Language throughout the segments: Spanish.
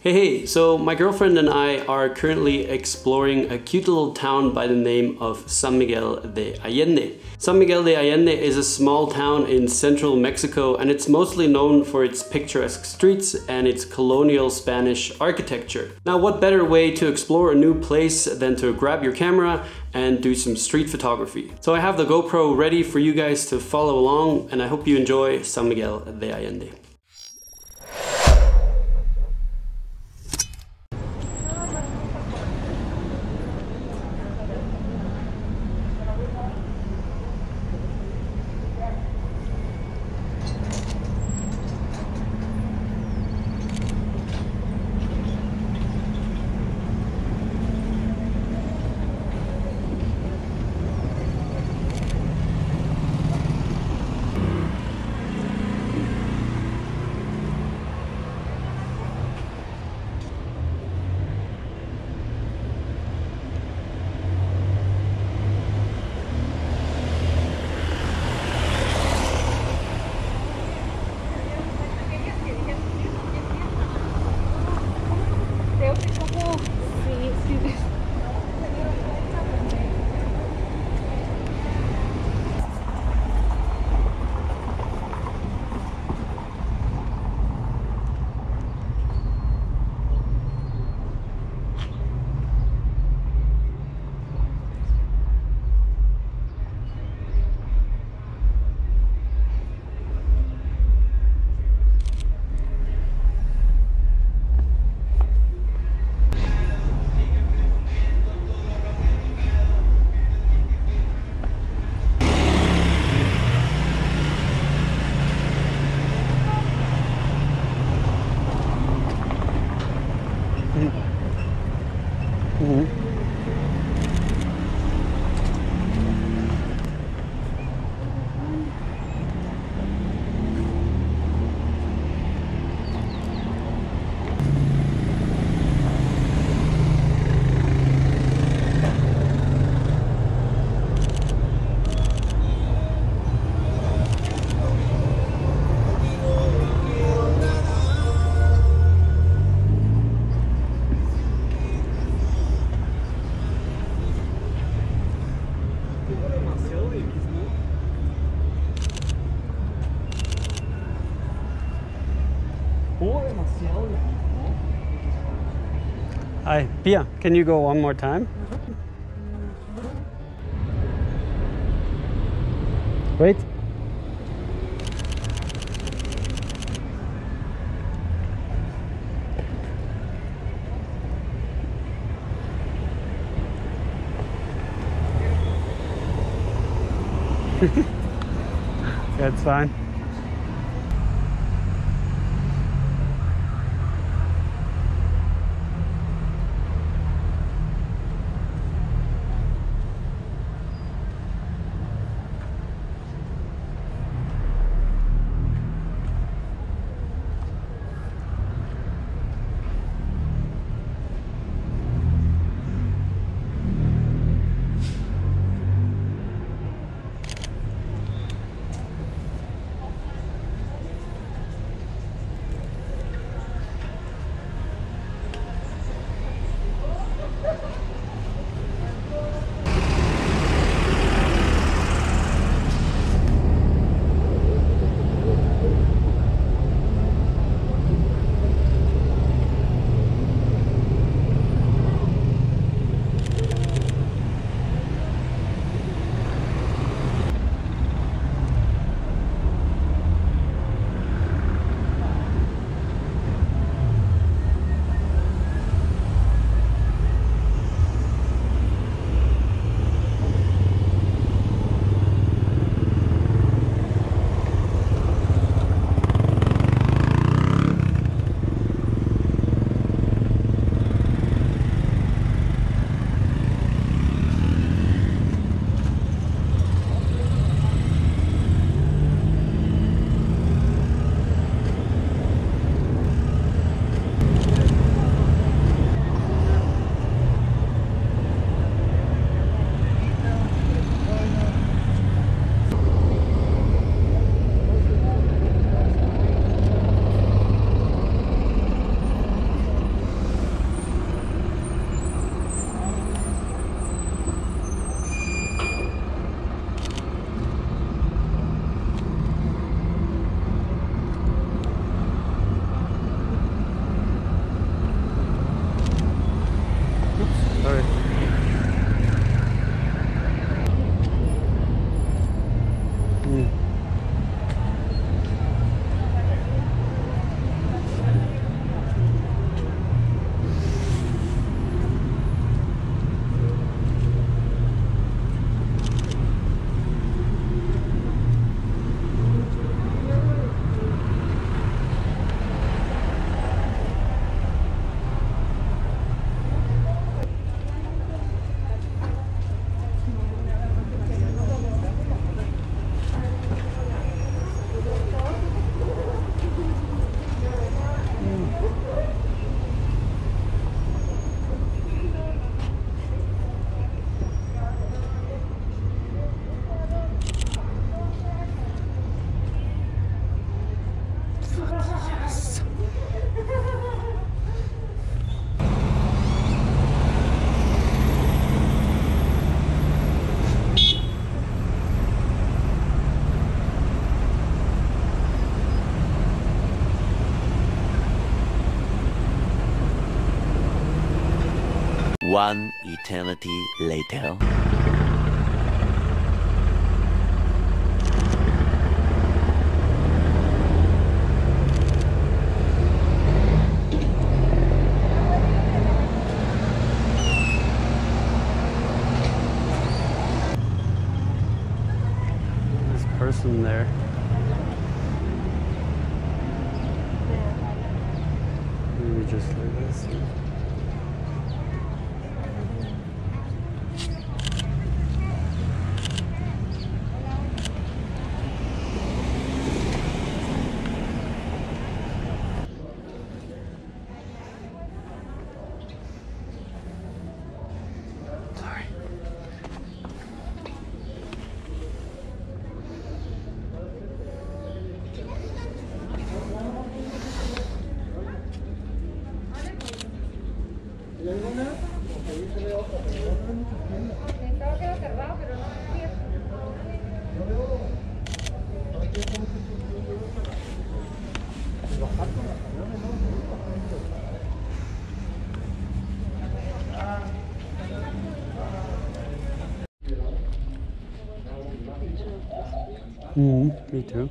Hey, so my girlfriend and I are currently exploring a cute little town by the name of San Miguel de Allende. San Miguel de Allende is a small town in central Mexico, and it's mostly known for its picturesque streets and its colonial Spanish architecture. Now, what better way to explore a new place than to grab your camera and do some street photography? So I have the GoPro ready for you guys to follow along, and I hope you enjoy San Miguel de Allende. Hi, Pia, can you go one more time? Wait. That's fine. Sorry. One eternity later. This person there. Maybe just like this. Me too.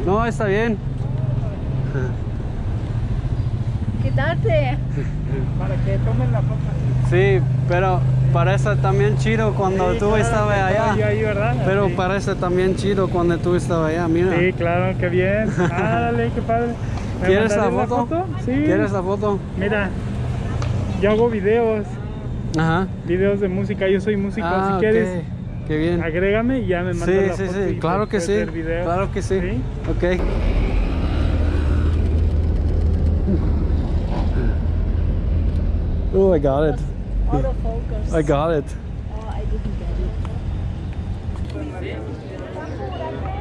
No, está bien. Quitarte. Para que tomen la foto. Sí, pero parece también chido cuando tú estabas allá. Ahí, ¿verdad? Pero sí. parece también chido cuando tú estabas allá, mira. Sí, claro, qué bien. Dale, qué padre. ¿Quieres la foto? Sí. ¿Quieres la foto? Mira, yo hago videos. Ajá. Videos de música, yo soy músico. Ah, si quieres, qué bien. agrégame y ya me mandas la foto. Sí, claro que sí. Claro que sí. ¿Sí? Ok. Oh, I got it. Autofocus. I got it. Oh, I didn't get it.